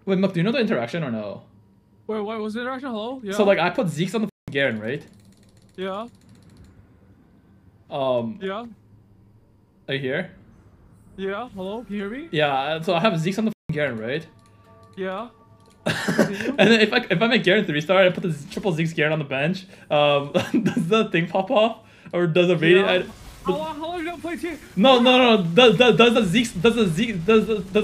Wait, Muck, do you know the interaction or no? Wait, what was the interaction? Hello? Yeah. So like I put Zeke's on the Garen, right? Yeah. Yeah. Are you here? Yeah. Hello? Can you hear me? Yeah. So I have Zeke's on the Garen, right? Yeah. And then if I make Garen 3-star and I put the triple Zeke's Garen on the bench, does the thing pop off or does the rating? Yeah. How long you gonna play team? No. Does the Zeke's